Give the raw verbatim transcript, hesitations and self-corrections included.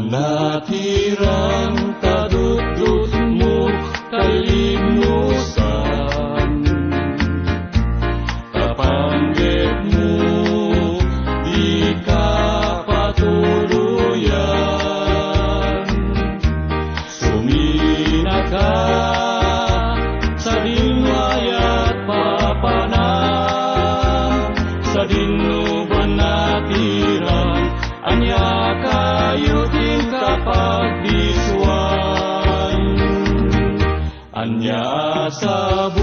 Panatiran kadudutmu kalimusan, kapanggitmu di kapatuluyan. Suminaka sa dinwayat papanan, sa dinu panatiran, anya kayo ting kapagdiswan. Anya sa